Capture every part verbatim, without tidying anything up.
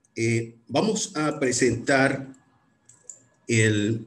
Eh, vamos a presentar el,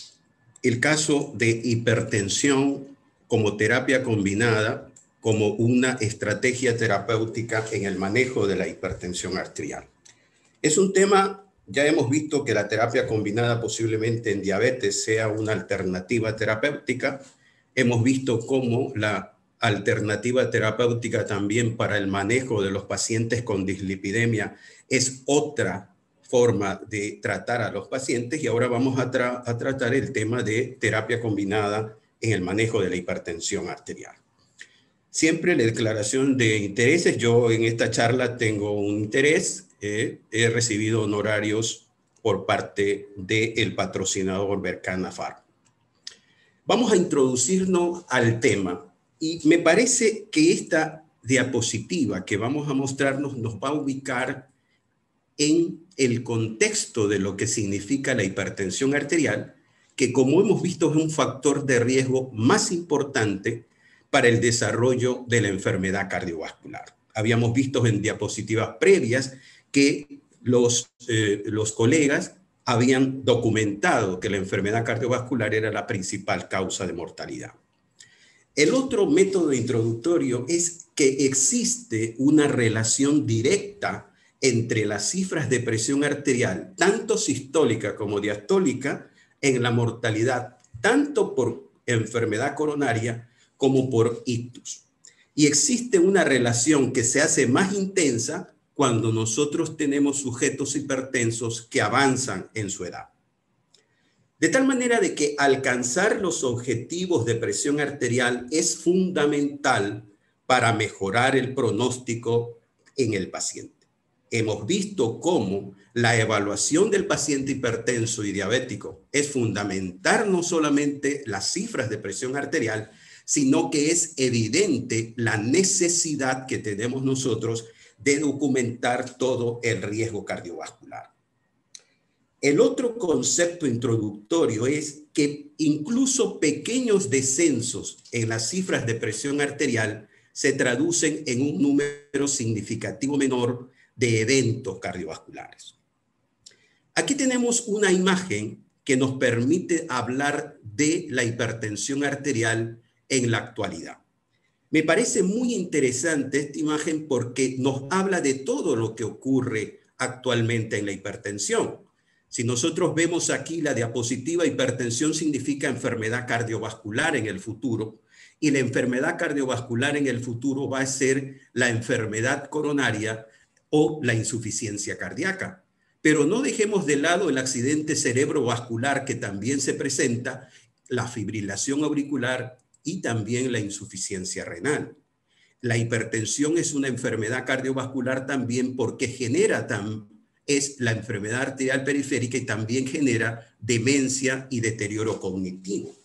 el caso de hipertensión como terapia combinada, como una estrategia terapéutica en el manejo de la hipertensión arterial. Es un tema, ya hemos visto que la terapia combinada posiblemente en diabetes sea una alternativa terapéutica. Hemos visto cómo la alternativa terapéutica también para el manejo de los pacientes con dislipidemia es otra forma de tratar a los pacientes, y ahora vamos a, tra a tratar el tema de terapia combinada en el manejo de la hipertensión arterial. Siempre la declaración de intereses. Yo en esta charla tengo un interés, eh, he recibido honorarios por parte del patrocinador Berkana Pharma. Vamos a introducirnos al tema y me parece que esta diapositiva que vamos a mostrarnos nos va a ubicar en el contexto de lo que significa la hipertensión arterial, que como hemos visto es un factor de riesgo más importante para el desarrollo de la enfermedad cardiovascular. Habíamos visto en diapositivas previas que los, eh, los colegas habían documentado que la enfermedad cardiovascular era la principal causa de mortalidad. El otro método introductorio es que existe una relación directa entre las cifras de presión arterial, tanto sistólica como diastólica, en la mortalidad, tanto por enfermedad coronaria como por ictus. Y existe una relación que se hace más intensa cuando nosotros tenemos sujetos hipertensos que avanzan en su edad. De tal manera de que alcanzar los objetivos de presión arterial es fundamental para mejorar el pronóstico en el paciente. Hemos visto cómo la evaluación del paciente hipertenso y diabético es fundamental, no solamente las cifras de presión arterial, sino que es evidente la necesidad que tenemos nosotros de documentar todo el riesgo cardiovascular. El otro concepto introductorio es que incluso pequeños descensos en las cifras de presión arterial se traducen en un número significativo menor de eventos cardiovasculares. Aquí tenemos una imagen que nos permite hablar de la hipertensión arterial en la actualidad. Me parece muy interesante esta imagen porque nos habla de todo lo que ocurre actualmente en la hipertensión. Si nosotros vemos aquí la diapositiva, hipertensión significa enfermedad cardiovascular en el futuro, y la enfermedad cardiovascular en el futuro va a ser la enfermedad coronaria o la insuficiencia cardíaca. Pero no dejemos de lado el accidente cerebrovascular que también se presenta, la fibrilación auricular y también la insuficiencia renal. La hipertensión es una enfermedad cardiovascular también porque genera, tam, es la enfermedad arterial periférica y también genera demencia y deterioro cognitivo.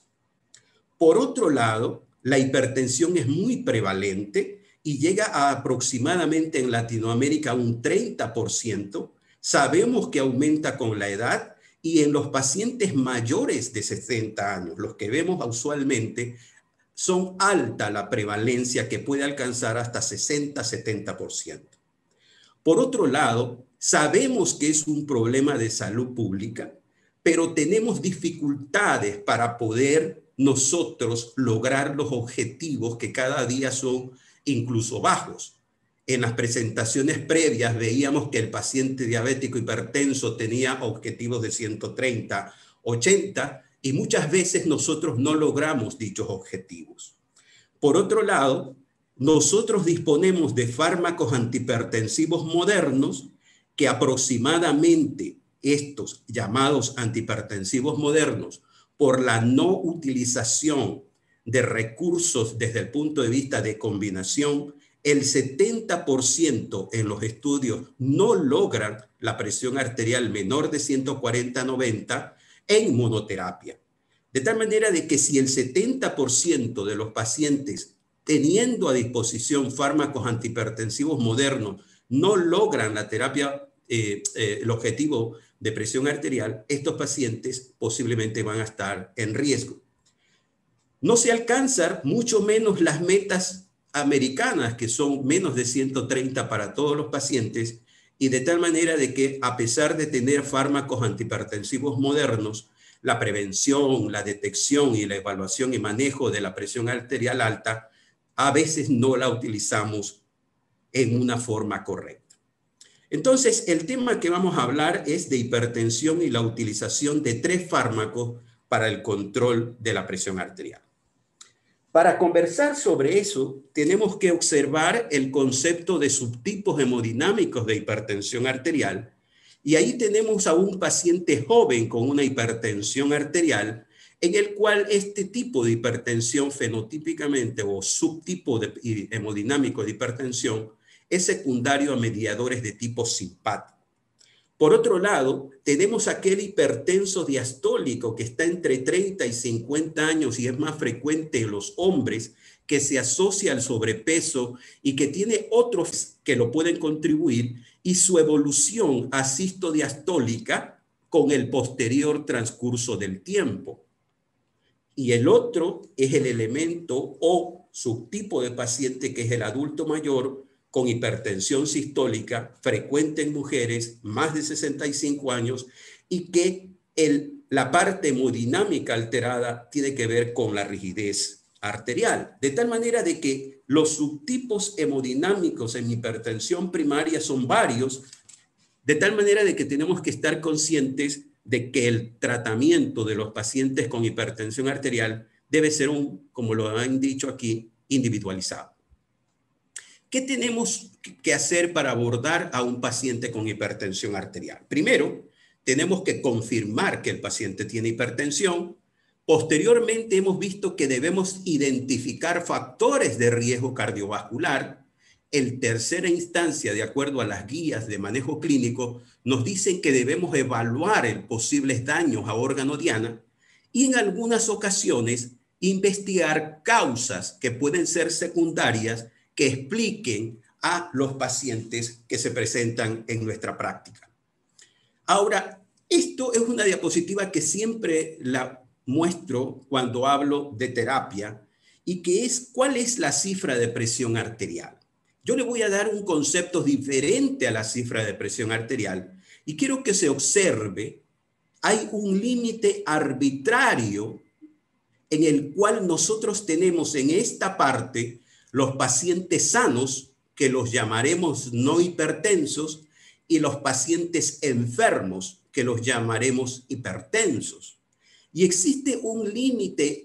Por otro lado, la hipertensión es muy prevalente y llega a aproximadamente en Latinoamérica un treinta por ciento. Sabemos que aumenta con la edad y en los pacientes mayores de sesenta años, los que vemos usualmente, son alta la prevalencia que puede alcanzar hasta sesenta a setenta por ciento. Por otro lado, sabemos que es un problema de salud pública, pero tenemos dificultades para poder nosotros lograr los objetivos que cada día son incluso bajos. En las presentaciones previas veíamos que el paciente diabético hipertenso tenía objetivos de ciento treinta, ochenta, y muchas veces nosotros no logramos dichos objetivos. Por otro lado, nosotros disponemos de fármacos antihipertensivos modernos que aproximadamente estos llamados antihipertensivos modernos, por la no utilización de recursos desde el punto de vista de combinación, el setenta por ciento en los estudios no logran la presión arterial menor de ciento cuarenta a noventa en monoterapia. De tal manera de que si el setenta por ciento de los pacientes teniendo a disposición fármacos antihipertensivos modernos no logran la terapia, eh, eh, el objetivo de presión arterial, estos pacientes posiblemente van a estar en riesgo. No se alcanzan mucho menos las metas americanas, que son menos de ciento treinta para todos los pacientes, y de tal manera de que a pesar de tener fármacos antihipertensivos modernos, la prevención, la detección y la evaluación y manejo de la presión arterial alta, a veces no la utilizamos en una forma correcta. Entonces, el tema que vamos a hablar es de hipertensión y la utilización de tres fármacos para el control de la presión arterial. Para conversar sobre eso, tenemos que observar el concepto de subtipos hemodinámicos de hipertensión arterial. Y ahí tenemos a un paciente joven con una hipertensión arterial, en el cual este tipo de hipertensión fenotípicamente o subtipo de hemodinámico de hipertensión es secundario a mediadores de tipo simpático. Por otro lado, tenemos aquel hipertenso diastólico que está entre treinta y cincuenta años y es más frecuente en los hombres, que se asocia al sobrepeso y que tiene otros que lo pueden contribuir, y su evolución asistodiastólica con el posterior transcurso del tiempo. Y el otro es el elemento o subtipo de paciente que es el adulto mayor con hipertensión sistólica frecuente en mujeres más de sesenta y cinco años y que el, la parte hemodinámica alterada tiene que ver con la rigidez arterial. De tal manera de que los subtipos hemodinámicos en hipertensión primaria son varios, de tal manera de que tenemos que estar conscientes de que el tratamiento de los pacientes con hipertensión arterial debe ser un, como lo han dicho aquí, individualizado. ¿Qué tenemos que hacer para abordar a un paciente con hipertensión arterial? Primero, tenemos que confirmar que el paciente tiene hipertensión. Posteriormente, hemos visto que debemos identificar factores de riesgo cardiovascular. En tercera instancia, de acuerdo a las guías de manejo clínico, nos dicen que debemos evaluar el posibles daños a órgano diana y en algunas ocasiones investigar causas que pueden ser secundarias que expliquen a los pacientes que se presentan en nuestra práctica. Ahora, esto es una diapositiva que siempre la muestro cuando hablo de terapia y que es cuál es la cifra de presión arterial. Yo le voy a dar un concepto diferente a la cifra de presión arterial y quiero que se observe, hay un límite arbitrario en el cual nosotros tenemos en esta parte los pacientes sanos, que los llamaremos no hipertensos, y los pacientes enfermos, que los llamaremos hipertensos. Y existe un límite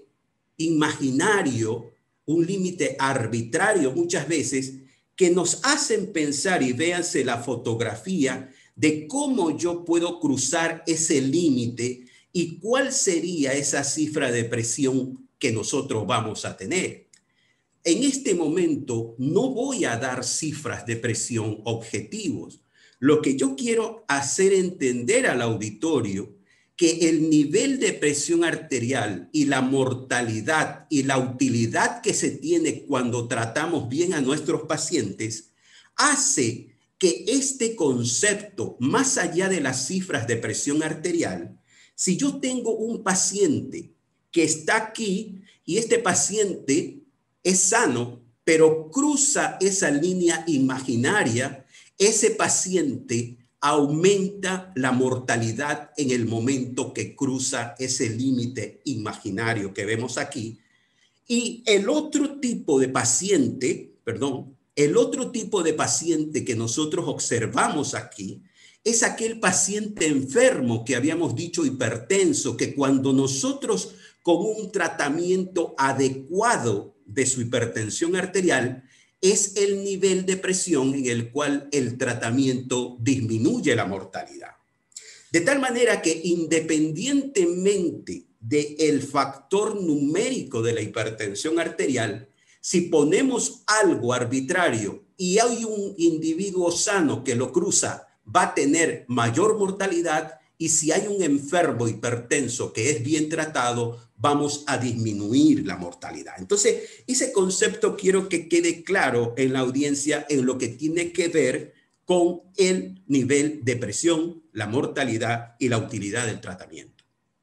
imaginario, un límite arbitrario muchas veces, que nos hacen pensar, y véanse la fotografía, de cómo yo puedo cruzar ese límite y cuál sería esa cifra de presión que nosotros vamos a tener. En este momento no voy a dar cifras de presión objetivos. Lo que yo quiero hacer entender al auditorio que el nivel de presión arterial y la mortalidad y la utilidad que se tiene cuando tratamos bien a nuestros pacientes hace que este concepto, más allá de las cifras de presión arterial, si yo tengo un paciente que está aquí y este paciente es sano, pero cruza esa línea imaginaria, ese paciente aumenta la mortalidad en el momento que cruza ese límite imaginario que vemos aquí. Y el otro tipo de paciente, perdón, el otro tipo de paciente que nosotros observamos aquí es aquel paciente enfermo que habíamos dicho hipertenso, que cuando nosotros con un tratamiento adecuado de su hipertensión arterial, es el nivel de presión en el cual el tratamiento disminuye la mortalidad. De tal manera que independientemente del factor numérico de la hipertensión arterial, si ponemos algo arbitrario y hay un individuo sano que lo cruza, va a tener mayor mortalidad, y si hay un enfermo hipertenso que es bien tratado, vamos a disminuir la mortalidad. Entonces, ese concepto quiero que quede claro en la audiencia en lo que tiene que ver con el nivel de presión, la mortalidad y la utilidad del tratamiento.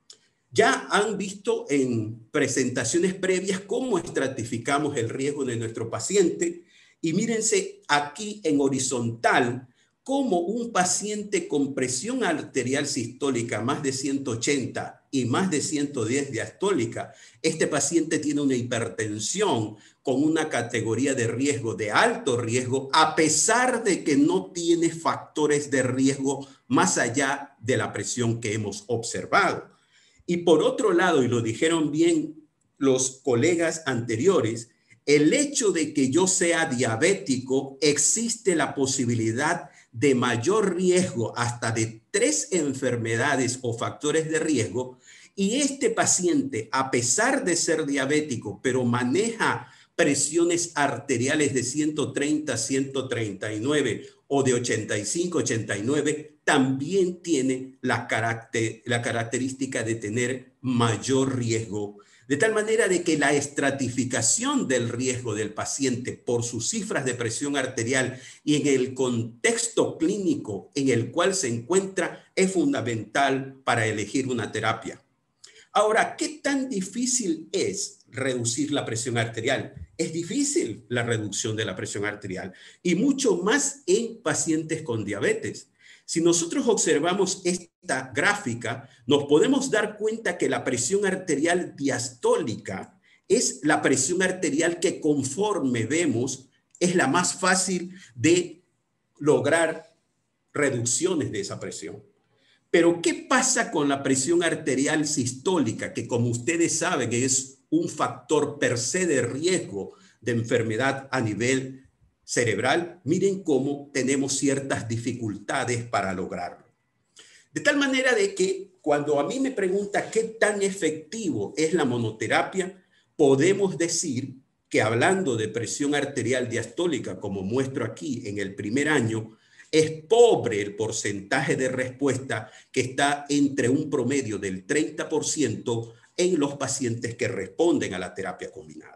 Ya han visto en presentaciones previas cómo estratificamos el riesgo de nuestro paciente y mírense aquí en horizontal cómo un paciente con presión arterial sistólica más de ciento ochenta y más de ciento diez diastólica, este paciente tiene una hipertensión con una categoría de riesgo, de alto riesgo, a pesar de que no tiene factores de riesgo más allá de la presión que hemos observado. Y por otro lado, y lo dijeron bien los colegas anteriores, el hecho de que yo sea diabético, existe la posibilidad de mayor riesgo hasta de tres enfermedades o factores de riesgo, y este paciente, a pesar de ser diabético, pero maneja presiones arteriales de ciento treinta, ciento treinta y nueve o de ochenta y cinco, ochenta y nueve, también tiene la, caracter, la característica de tener mayor riesgo. De tal manera de que la estratificación del riesgo del paciente por sus cifras de presión arterial y en el contexto clínico en el cual se encuentra es fundamental para elegir una terapia. Ahora, ¿qué tan difícil es reducir la presión arterial? Es difícil la reducción de la presión arterial y mucho más en pacientes con diabetes. Si nosotros observamos esta gráfica, nos podemos dar cuenta que la presión arterial diastólica es la presión arterial que, conforme vemos, es la más fácil de lograr reducciones de esa presión. Pero ¿qué pasa con la presión arterial sistólica? Que, como ustedes saben, es un factor per se de riesgo de enfermedad a nivel cerebral. Miren cómo tenemos ciertas dificultades para lograrlo. De tal manera de que cuando a mí me pregunta qué tan efectivo es la monoterapia, podemos decir que, hablando de presión arterial diastólica, como muestro aquí en el primer año, es pobre el porcentaje de respuesta, que está entre un promedio del treinta por ciento en los pacientes que responden a la terapia combinada.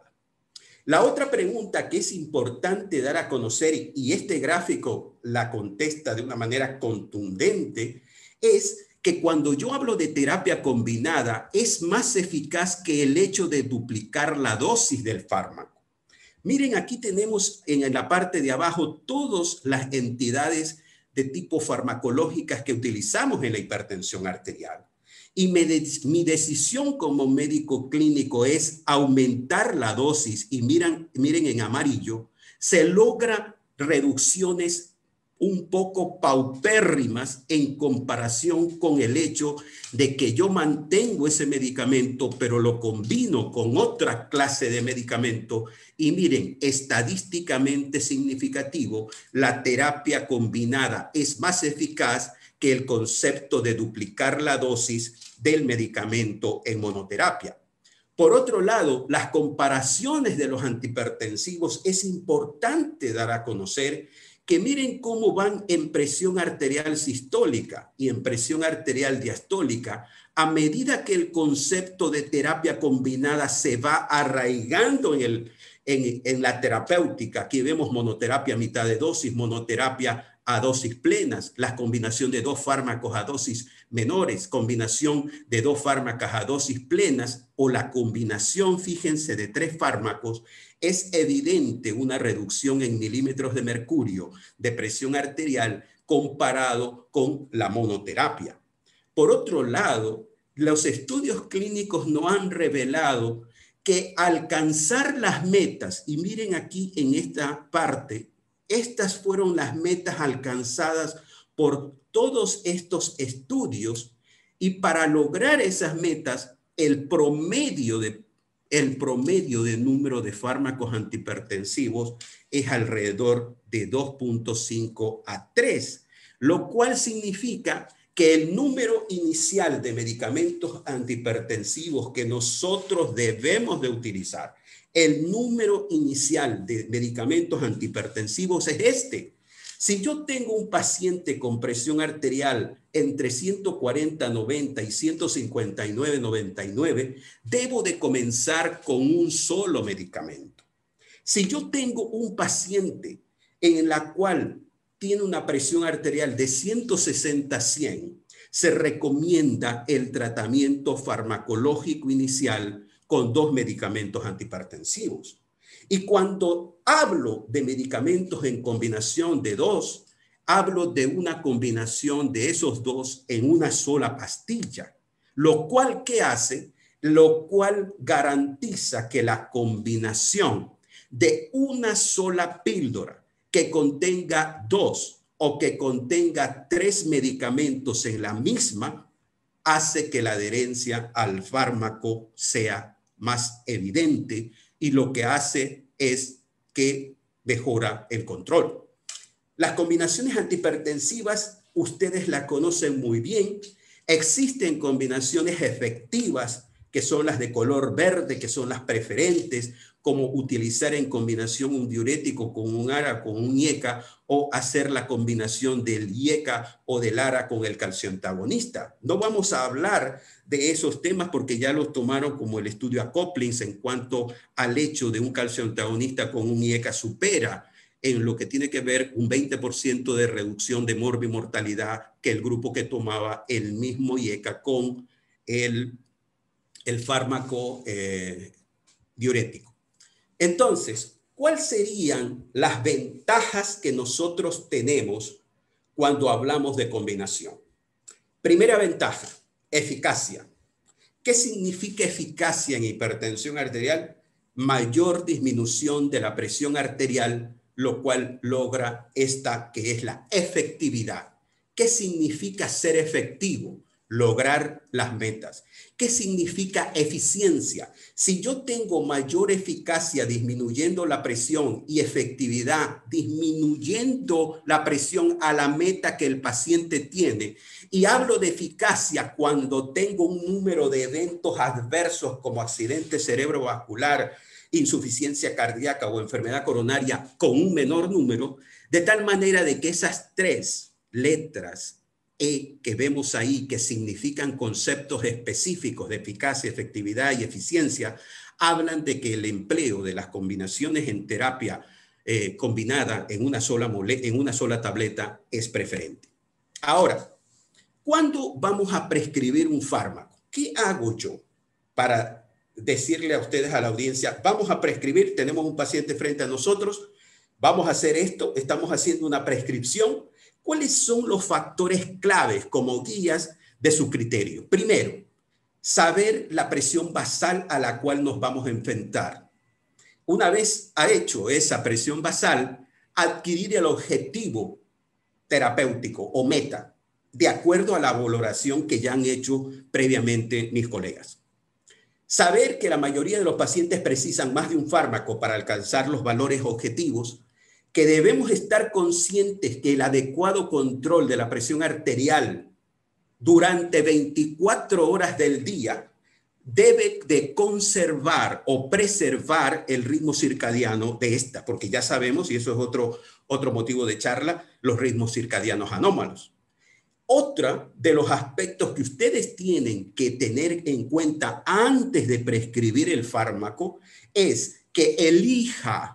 La otra pregunta que es importante dar a conocer, y este gráfico la contesta de una manera contundente, es que cuando yo hablo de terapia combinada, es más eficaz que el hecho de duplicar la dosis del fármaco. Miren, aquí tenemos en la parte de abajo todas las entidades de tipo farmacológicas que utilizamos en la hipertensión arterial. Y mi, de, mi decisión como médico clínico es aumentar la dosis, y miren, miren en amarillo, se logra reducciones un poco paupérrimas en comparación con el hecho de que yo mantengo ese medicamento, pero lo combino con otra clase de medicamento. Y miren, estadísticamente significativo, la terapia combinada es más eficaz que el concepto de duplicar la dosis del medicamento en monoterapia. Por otro lado, las comparaciones de los antihipertensivos es importante dar a conocer que miren cómo van en presión arterial sistólica y en presión arterial diastólica a medida que el concepto de terapia combinada se va arraigando en, el, en, en la terapéutica. Aquí vemos monoterapia a mitad de dosis, monoterapia a dosis plenas, la combinación de dos fármacos a dosis menores, combinación de dos fármacos a dosis plenas, o la combinación, fíjense, de tres fármacos. Es evidente una reducción en milímetros de mercurio de presión arterial comparado con la monoterapia. Por otro lado, los estudios clínicos no han revelado que alcanzar las metas, y miren aquí en esta parte, estas fueron las metas alcanzadas por todos estos estudios, y para lograr esas metas, el promedio de, el promedio de número de fármacos antihipertensivos es alrededor de dos punto cinco a tres, lo cual significa que el número inicial de medicamentos antihipertensivos que nosotros debemos de utilizar, el número inicial de medicamentos antihipertensivos es este. Si yo tengo un paciente con presión arterial entre ciento cuarenta, noventa y ciento cincuenta y nueve, noventa y nueve, debo de comenzar con un solo medicamento. Si yo tengo un paciente en la cual tiene una presión arterial de ciento sesenta a cien, se recomienda el tratamiento farmacológico inicial con dos medicamentos antihipertensivos. Y cuando hablo de medicamentos en combinación de dos, hablo de una combinación de esos dos en una sola pastilla, lo cual, ¿qué hace? Lo cual garantiza que la combinación de una sola píldora que contenga dos o que contenga tres medicamentos en la misma hace que la adherencia al fármaco sea más evidente y lo que hace es que mejora el control. Las combinaciones antihipertensivas, ustedes las conocen muy bien. Existen combinaciones efectivas que son las de color verde, que son las preferentes, como utilizar en combinación un diurético con un ARA, con un IECA, o hacer la combinación del IECA o del ARA con el calcio antagonista. No vamos a hablar de esos temas porque ya los tomaron como el estudio Acoplings en cuanto al hecho de un calcio antagonista con un IECA supera en lo que tiene que ver un veinte por ciento de reducción de morbimortalidad que el grupo que tomaba el mismo IECA con el, el fármaco eh, diurético. Entonces, ¿cuáles serían las ventajas que nosotros tenemos cuando hablamos de combinación? Primera ventaja, eficacia. ¿Qué significa eficacia en hipertensión arterial? Mayor disminución de la presión arterial, lo cual logra esta que es la efectividad. ¿Qué significa ser efectivo? Lograr las metas. ¿Qué significa eficiencia? Si yo tengo mayor eficacia disminuyendo la presión y efectividad disminuyendo la presión a la meta que el paciente tiene, y hablo de eficacia cuando tengo un número de eventos adversos como accidente cerebrovascular, insuficiencia cardíaca o enfermedad coronaria con un menor número, de tal manera de que esas tres letras E que vemos ahí, que significan conceptos específicos de eficacia, efectividad y eficiencia, hablan de que el empleo de las combinaciones en terapia eh, combinada en una, sola mole, en una sola tableta es preferente. Ahora, ¿cuándo vamos a prescribir un fármaco? ¿Qué hago yo para decirle a ustedes, a la audiencia, vamos a prescribir, tenemos un paciente frente a nosotros, vamos a hacer esto, estamos haciendo una prescripción? ¿Cuáles son los factores claves como guías de su criterio? Primero, saber la presión basal a la cual nos vamos a enfrentar. Una vez ha hecho esa presión basal, adquirir el objetivo terapéutico o meta, de acuerdo a la valoración que ya han hecho previamente mis colegas. Saber que la mayoría de los pacientes precisan más de un fármaco para alcanzar los valores objetivos, que debemos estar conscientes que el adecuado control de la presión arterial durante veinticuatro horas del día debe de conservar o preservar el ritmo circadiano de esta, porque ya sabemos, y eso es otro, otro motivo de charla, los ritmos circadianos anómalos. Otro de los aspectos que ustedes tienen que tener en cuenta antes de prescribir el fármaco es que elija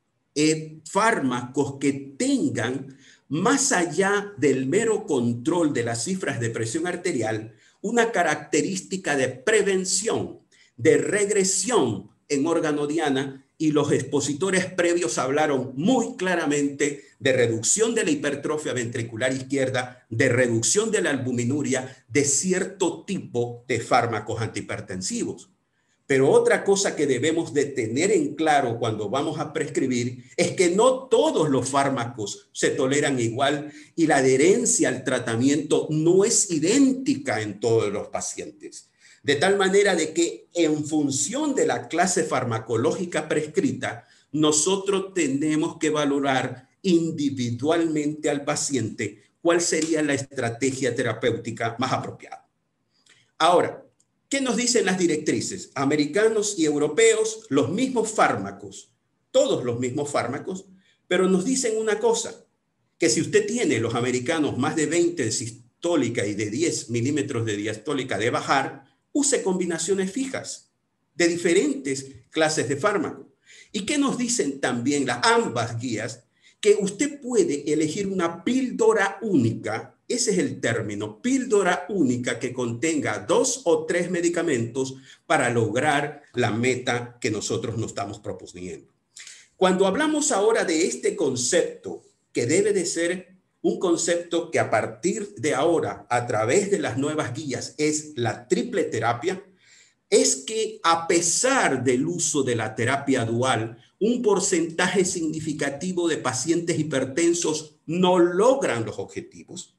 Eh, fármacos que tengan, más allá del mero control de las cifras de presión arterial, una característica de prevención, de regresión en órgano diana, y los expositores previos hablaron muy claramente de reducción de la hipertrofia ventricular izquierda, de reducción de la albuminuria, de cierto tipo de fármacos antihipertensivos. Pero otra cosa que debemos de tener en claro cuando vamos a prescribir es que no todos los fármacos se toleran igual y la adherencia al tratamiento no es idéntica en todos los pacientes. De tal manera de que en función de la clase farmacológica prescrita, nosotros tenemos que valorar individualmente al paciente cuál sería la estrategia terapéutica más apropiada. Ahora, ¿qué nos dicen las directrices? Americanos y europeos, los mismos fármacos, todos los mismos fármacos, pero nos dicen una cosa, que si usted tiene los americanos más de veinte de sistólica y de diez milímetros de diastólica de bajar, use combinaciones fijas de diferentes clases de fármaco. ¿Y qué nos dicen también las ambas guías? Que usted puede elegir una píldora única, ese es el término, píldora única que contenga dos o tres medicamentos para lograr la meta que nosotros nos estamos proponiendo. Cuando hablamos ahora de este concepto que debe de ser un concepto que a partir de ahora, a través de las nuevas guías, es la triple terapia, es que a pesar del uso de la terapia dual, un porcentaje significativo de pacientes hipertensos no logran los objetivos.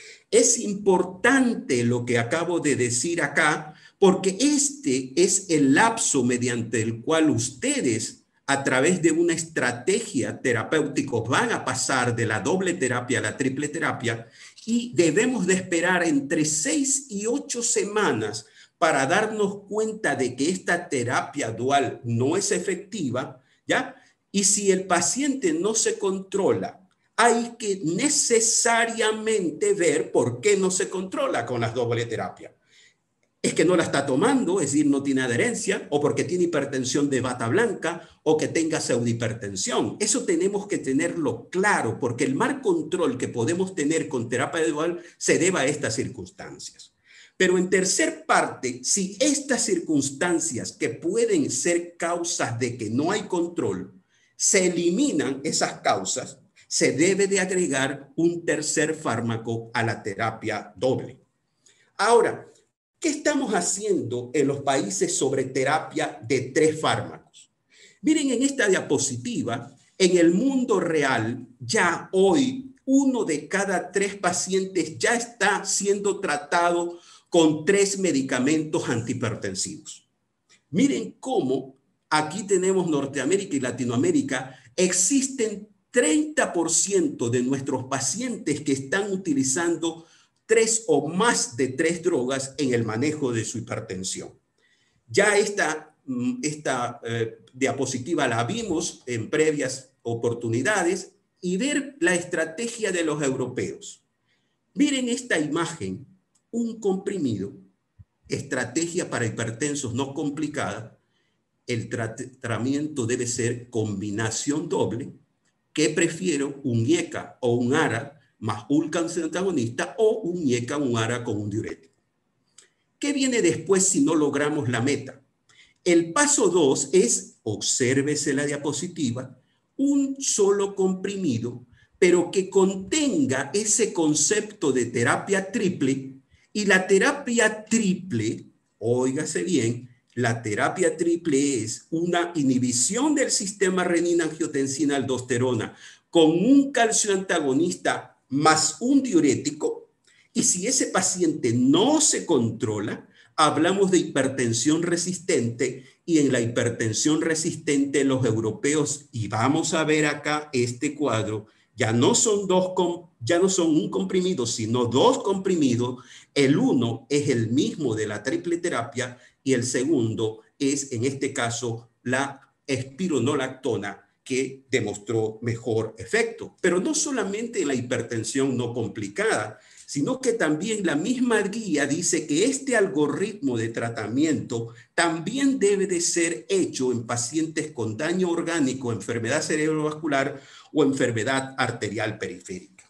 Es importante lo que acabo de decir acá, porque este es el lapso mediante el cual ustedes, a través de una estrategia terapéutica, van a pasar de la doble terapia a la triple terapia, y debemos de esperar entre seis y ocho semanas para darnos cuenta de que esta terapia dual no es efectiva, ¿ya? Y si el paciente no se controla, hay que necesariamente ver por qué no se controla con las doble terapia. Es que no la está tomando, es decir, no tiene adherencia, o porque tiene hipertensión de bata blanca, o que tenga pseudohipertensión. Eso tenemos que tenerlo claro, porque el mal control que podemos tener con terapia dual se debe a estas circunstancias. Pero en tercer parte, si estas circunstancias que pueden ser causas de que no hay control, se eliminan esas causas, se debe de agregar un tercer fármaco a la terapia doble. Ahora, ¿qué estamos haciendo en los países sobre terapia de tres fármacos? Miren en esta diapositiva, en el mundo real, ya hoy uno de cada tres pacientes ya está siendo tratado con tres medicamentos antihipertensivos. Miren cómo aquí tenemos Norteamérica y Latinoamérica, existen treinta por ciento de nuestros pacientes que están utilizando tres o más de tres drogas en el manejo de su hipertensión. Ya esta, esta eh, diapositiva la vimos en previas oportunidades y ver la estrategia de los europeos. Miren esta imagen, un comprimido, estrategia para hipertensos no complicada. El tratamiento debe ser combinación doble, que prefiero un I E C A o un ARA más un cáncer antagonista o un I E C A, un ARA con un diurético. ¿Qué viene después si no logramos la meta? El paso dos es, obsérvese la diapositiva, un solo comprimido, pero que contenga ese concepto de terapia triple, y la terapia triple, óigase bien, la terapia triple es una inhibición del sistema renina-angiotensina-aldosterona con un calcio antagonista más un diurético, y si ese paciente no se controla, hablamos de hipertensión resistente, y en la hipertensión resistente los europeos, y vamos a ver acá este cuadro, ya no son, dos, ya no son un comprimido, sino dos comprimidos. El uno es el mismo de la triple terapia y el segundo es, en este caso, la espironolactona, que demostró mejor efecto. Pero no solamente en la hipertensión no complicada, sino que también la misma guía dice que este algoritmo de tratamiento también debe de ser hecho en pacientes con daño orgánico, enfermedad cerebrovascular o enfermedad arterial periférica.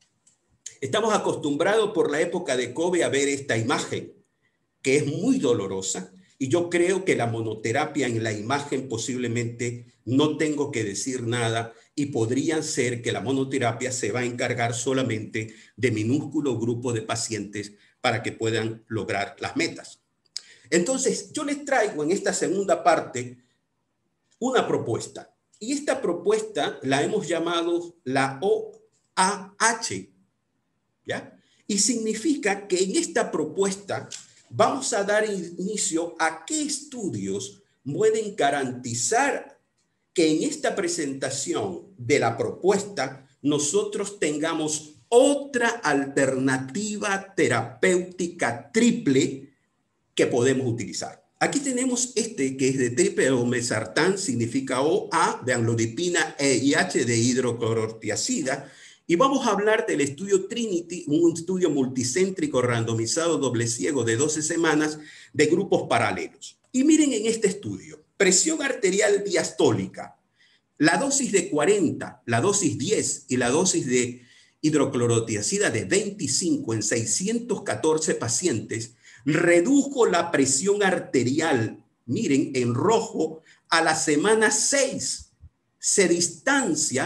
Estamos acostumbrados por la época de COVID a ver esta imagen, que es muy dolorosa, y yo creo que la monoterapia en la imagen posiblemente no tengo que decir nada, y podría ser que la monoterapia se va a encargar solamente de minúsculo grupo de pacientes para que puedan lograr las metas. Entonces, yo les traigo en esta segunda parte una propuesta, y esta propuesta la hemos llamado la O A H, ¿ya? Y significa que en esta propuesta vamos a dar inicio a qué estudios pueden garantizar que en esta presentación de la propuesta nosotros tengamos otra alternativa terapéutica triple que podemos utilizar. Aquí tenemos este que es de triple olmesartán, significa O A de amlodipina E y H de hidroclorotiazida. Y vamos a hablar del estudio Trinity, un estudio multicéntrico randomizado doble ciego de doce semanas de grupos paralelos. Y miren en este estudio, presión arterial diastólica, la dosis de cuarenta, la dosis diez y la dosis de hidroclorotiazida de veinticinco en seiscientos catorce pacientes redujo la presión arterial, miren, en rojo, a la semana seis. Se distancia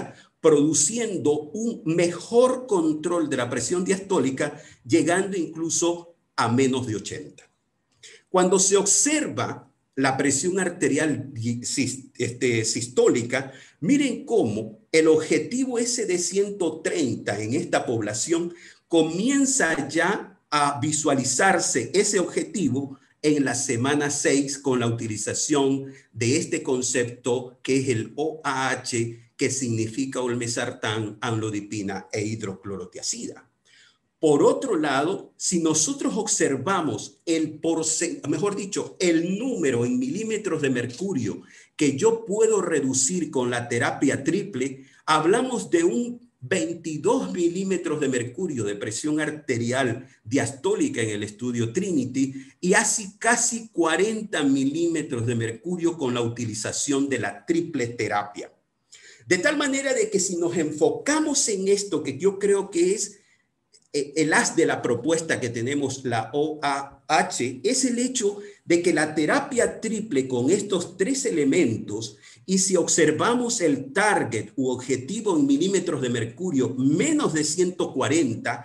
produciendo un mejor control de la presión diastólica, llegando incluso a menos de ochenta. Cuando se observa la presión arterial este, sistólica, miren cómo el objetivo ese de ciento treinta en esta población comienza ya a visualizarse ese objetivo en la semana seis con la utilización de este concepto que es el O A H, que significa olmesartán, amlodipina e hidroclorotiazida. Por otro lado, si nosotros observamos el porcentaje, mejor dicho, el número en milímetros de mercurio que yo puedo reducir con la terapia triple, hablamos de un veintidós milímetros de mercurio de presión arterial diastólica en el estudio Trinity y así casi cuarenta milímetros de mercurio con la utilización de la triple terapia. De tal manera de que si nos enfocamos en esto, que yo creo que es el as de la propuesta que tenemos, la O A H, es el hecho de que la terapia triple con estos tres elementos, y si observamos el target u objetivo en milímetros de mercurio menos de ciento cuarenta,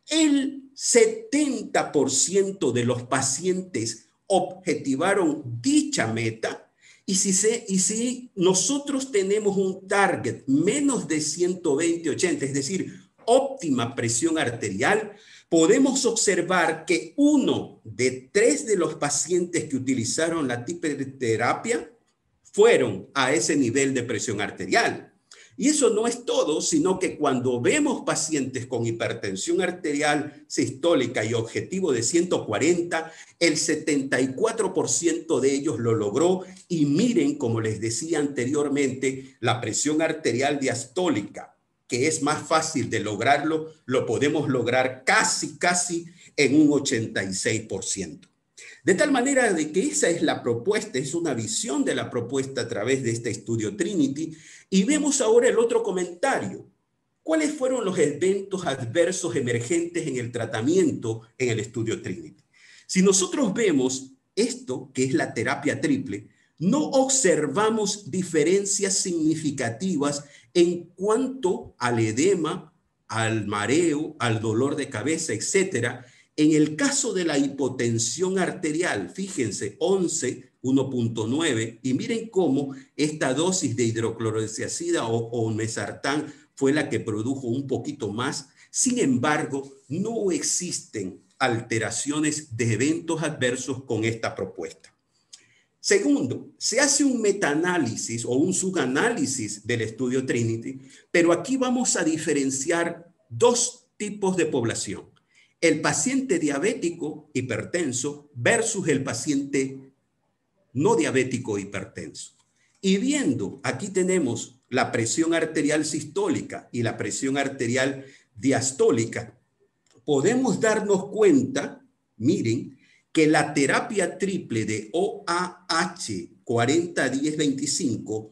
el setenta por ciento de los pacientes objetivaron dicha meta. Y si, se, y si nosotros tenemos un target menos de ciento veinte ochenta, es decir, óptima presión arterial, podemos observar que uno de tres de los pacientes que utilizaron la triple terapia fueron a ese nivel de presión arterial. Y eso no es todo, sino que cuando vemos pacientes con hipertensión arterial sistólica y objetivo de ciento cuarenta, el setenta y cuatro por ciento de ellos lo logró. Y miren, como les decía anteriormente, la presión arterial diastólica, que es más fácil de lograrlo, lo podemos lograr casi, casi en un ochenta y seis por ciento. De tal manera de que esa es la propuesta, es una visión de la propuesta a través de este estudio Trinity. Y vemos ahora el otro comentario. ¿Cuáles fueron los eventos adversos emergentes en el tratamiento en el estudio Trinity? Si nosotros vemos esto, que es la terapia triple, no observamos diferencias significativas en cuanto al edema, al mareo, al dolor de cabeza, etcétera. En el caso de la hipotensión arterial, fíjense, once, uno punto nueve, y miren cómo esta dosis de hidroclorotiazida o, o olmesartán fue la que produjo un poquito más. Sin embargo, no existen alteraciones de eventos adversos con esta propuesta. Segundo, se hace un metaanálisis o un subanálisis del estudio Trinity, pero aquí vamos a diferenciar dos tipos de población. El paciente diabético hipertenso versus el paciente no diabético hipertenso. Y viendo, aquí tenemos la presión arterial sistólica y la presión arterial diastólica, podemos darnos cuenta, miren, que la terapia triple de O A H cuarenta diez veinticinco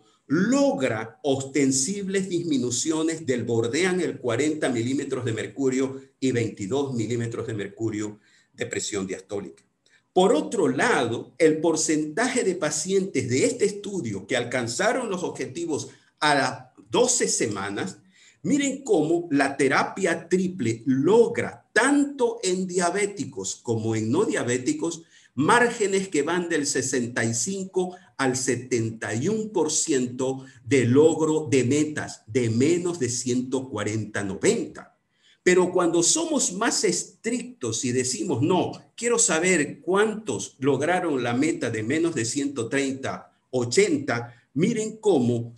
logra ostensibles disminuciones del bordean el cuarenta milímetros de mercurio y veintidós milímetros de mercurio de presión diastólica. Por otro lado, el porcentaje de pacientes de este estudio que alcanzaron los objetivos a las doce semanas, miren cómo la terapia triple logra, tanto en diabéticos como en no diabéticos, márgenes que van del sesenta y cinco al setenta y uno por ciento de logro de metas de menos de ciento cuarenta noventa. Pero cuando somos más estrictos y decimos, no, quiero saber cuántos lograron la meta de menos de ciento treinta ochenta, miren cómo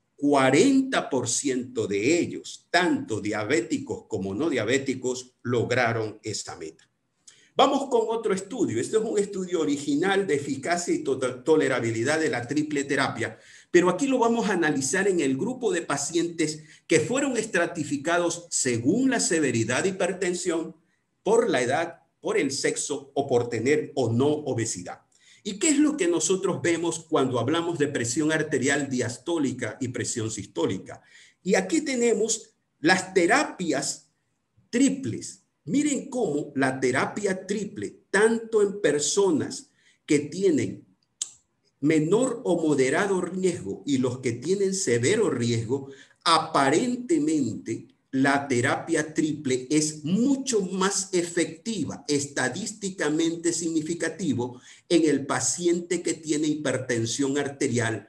cuarenta por ciento de ellos, tanto diabéticos como no diabéticos, lograron esta meta. Vamos con otro estudio. Este es un estudio original de eficacia y to tolerabilidad de la triple terapia, pero aquí lo vamos a analizar en el grupo de pacientes que fueron estratificados según la severidad de hipertensión, por la edad, por el sexo o por tener o no obesidad. ¿Y qué es lo que nosotros vemos cuando hablamos de presión arterial diastólica y presión sistólica? Y aquí tenemos las terapias triples. Miren cómo la terapia triple, tanto en personas que tienen menor o moderado riesgo y los que tienen severo riesgo, aparentemente la terapia triple es mucho más efectiva, estadísticamente significativo, en el paciente que tiene hipertensión arterial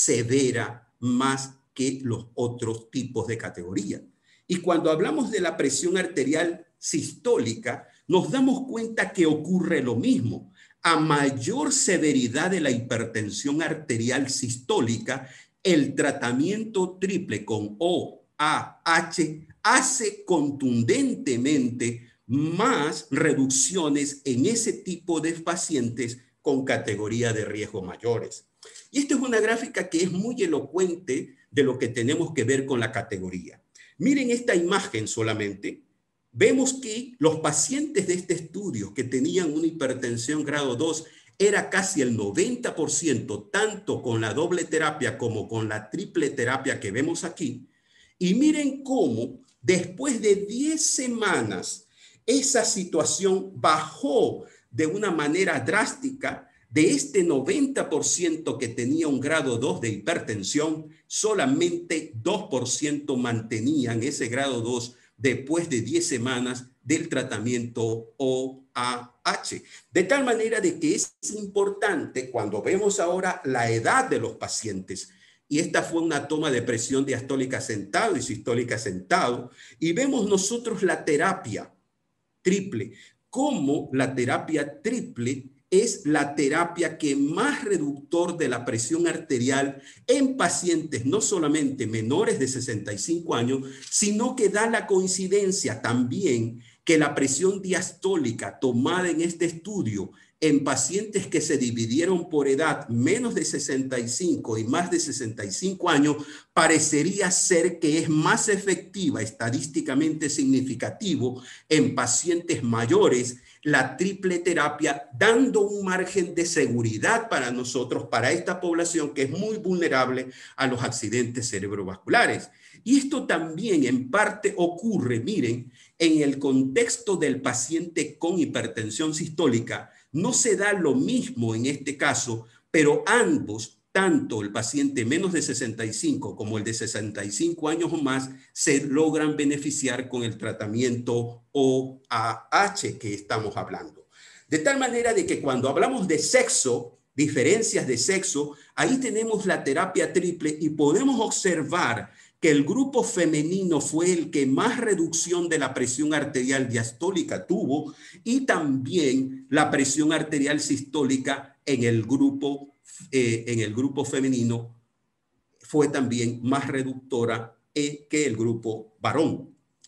severa más que los otros tipos de categoría. Y cuando hablamos de la presión arterial sistólica, nos damos cuenta que ocurre lo mismo. A mayor severidad de la hipertensión arterial sistólica, el tratamiento triple con O A H hace contundentemente más reducciones en ese tipo de pacientes con categoría de riesgo mayores. Y esta es una gráfica que es muy elocuente de lo que tenemos que ver con la categoría. Miren esta imagen solamente. Vemos que los pacientes de este estudio que tenían una hipertensión grado dos era casi el noventa por ciento, tanto con la doble terapia como con la triple terapia que vemos aquí. Y miren cómo después de diez semanas esa situación bajó de una manera drástica. De este noventa por ciento que tenía un grado dos de hipertensión, solamente dos por ciento mantenían ese grado dos después de diez semanas del tratamiento O A H. De tal manera de que es importante cuando vemos ahora la edad de los pacientes, y esta fue una toma de presión diastólica sentado y sistólica sentado, y vemos nosotros la terapia triple, cómo la terapia triple es la terapia que más reductor de la presión arterial en pacientes no solamente menores de sesenta y cinco años, sino que da la coincidencia también que la presión diastólica tomada en este estudio en pacientes que se dividieron por edad menos de sesenta y cinco y más de sesenta y cinco años, parecería ser que es más efectiva, estadísticamente significativo, en pacientes mayores, la triple terapia, dando un margen de seguridad para nosotros, para esta población que es muy vulnerable a los accidentes cerebrovasculares. Y esto también en parte ocurre, miren, en el contexto del paciente con hipertensión sistólica. No se da lo mismo en este caso, pero ambos, tanto el paciente menos de sesenta y cinco como el de sesenta y cinco años o más, se logran beneficiar con el tratamiento O A H que estamos hablando. De tal manera de que cuando hablamos de sexo, diferencias de sexo, ahí tenemos la terapia triple y podemos observar que el grupo femenino fue el que más reducción de la presión arterial diastólica tuvo, y también la presión arterial sistólica en el grupo, eh, en el grupo femenino fue también más reductora eh, que el grupo varón.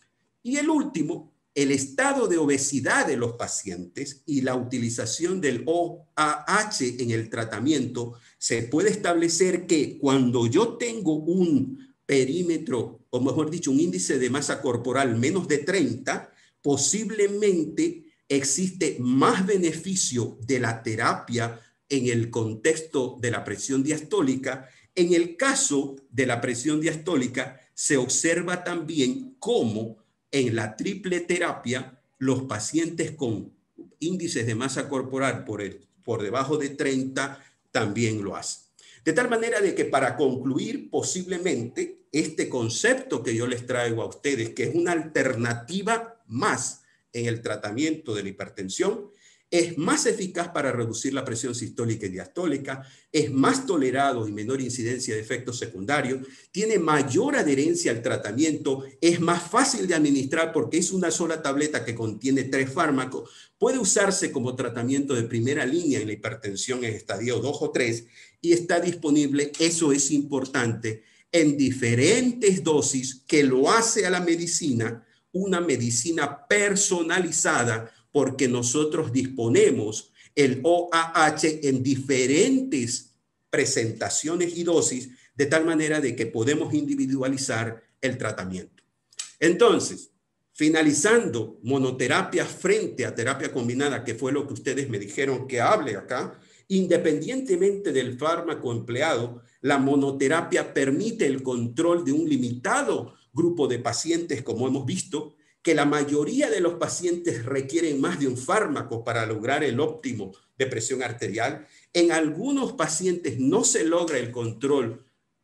Y el último, el estado de obesidad de los pacientes y la utilización del O A H en el tratamiento. Se puede establecer que cuando yo tengo un perímetro, o mejor dicho, un índice de masa corporal menos de treinta, posiblemente existe más beneficio de la terapia en el contexto de la presión diastólica. En el caso de la presión diastólica, se observa también cómo en la triple terapia los pacientes con índices de masa corporal por, el, por debajo de treinta también lo hacen. De tal manera de que para concluir, posiblemente este concepto que yo les traigo a ustedes, que es una alternativa más en el tratamiento de la hipertensión, es más eficaz para reducir la presión sistólica y diastólica, es más tolerado y menor incidencia de efectos secundarios, tiene mayor adherencia al tratamiento, es más fácil de administrar porque es una sola tableta que contiene tres fármacos, puede usarse como tratamiento de primera línea en la hipertensión en estadio dos o tres y está disponible, eso es importante, en diferentes dosis que lo hace a la medicina, una medicina personalizada, porque nosotros disponemos el O A H en diferentes presentaciones y dosis, de tal manera de que podemos individualizar el tratamiento. Entonces, finalizando monoterapia frente a terapia combinada, que fue lo que ustedes me dijeron que hable acá, independientemente del fármaco empleado, la monoterapia permite el control de un limitado grupo de pacientes, como hemos visto, que la mayoría de los pacientes requieren más de un fármaco para lograr el óptimo de presión arterial. En algunos pacientes no se logra el control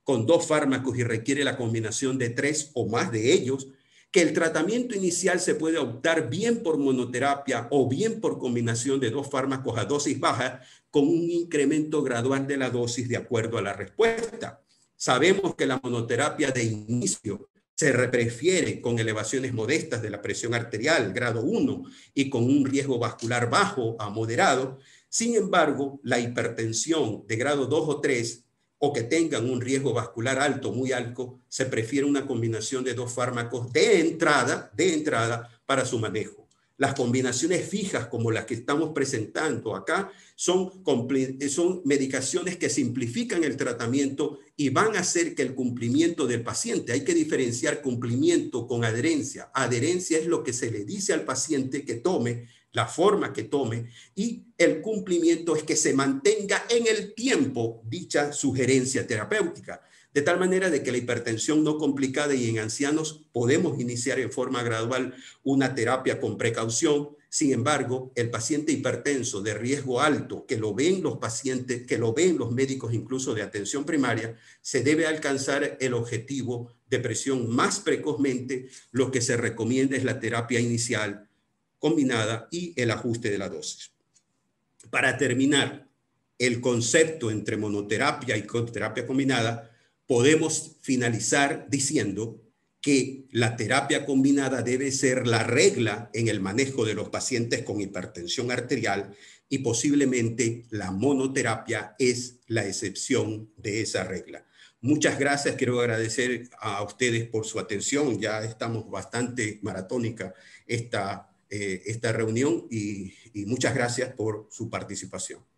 con dos fármacos y requiere la combinación de tres o más de ellos, que el tratamiento inicial se puede optar bien por monoterapia o bien por combinación de dos fármacos a dosis baja con un incremento gradual de la dosis de acuerdo a la respuesta. Sabemos que la monoterapia de inicio se prefiere con elevaciones modestas de la presión arterial, grado uno, y con un riesgo vascular bajo a moderado. Sin embargo, la hipertensión de grado dos o tres o que tengan un riesgo vascular alto, muy alto, se prefiere una combinación de dos fármacos de entrada, de entrada para su manejo. Las combinaciones fijas como las que estamos presentando acá son, son medicaciones que simplifican el tratamiento y van a hacer que el cumplimiento del paciente, hay que diferenciar cumplimiento con adherencia. Adherencia es lo que se le dice al paciente que tome, la forma que tome, y el cumplimiento es que se mantenga en el tiempo dicha sugerencia terapéutica, de tal manera de que la hipertensión no complicada y en ancianos podemos iniciar en forma gradual una terapia con precaución. Sin embargo, el paciente hipertenso de riesgo alto, que lo ven los pacientes, que lo ven los médicos incluso de atención primaria, se debe alcanzar el objetivo de presión más precozmente. Lo que se recomienda es la terapia inicial combinada y el ajuste de la dosis. Para terminar, el concepto entre monoterapia y terapia combinada, podemos finalizar diciendo que la terapia combinada debe ser la regla en el manejo de los pacientes con hipertensión arterial y posiblemente la monoterapia es la excepción de esa regla. Muchas gracias, quiero agradecer a ustedes por su atención, ya estamos bastante maratónica esta, eh, esta reunión y, y muchas gracias por su participación.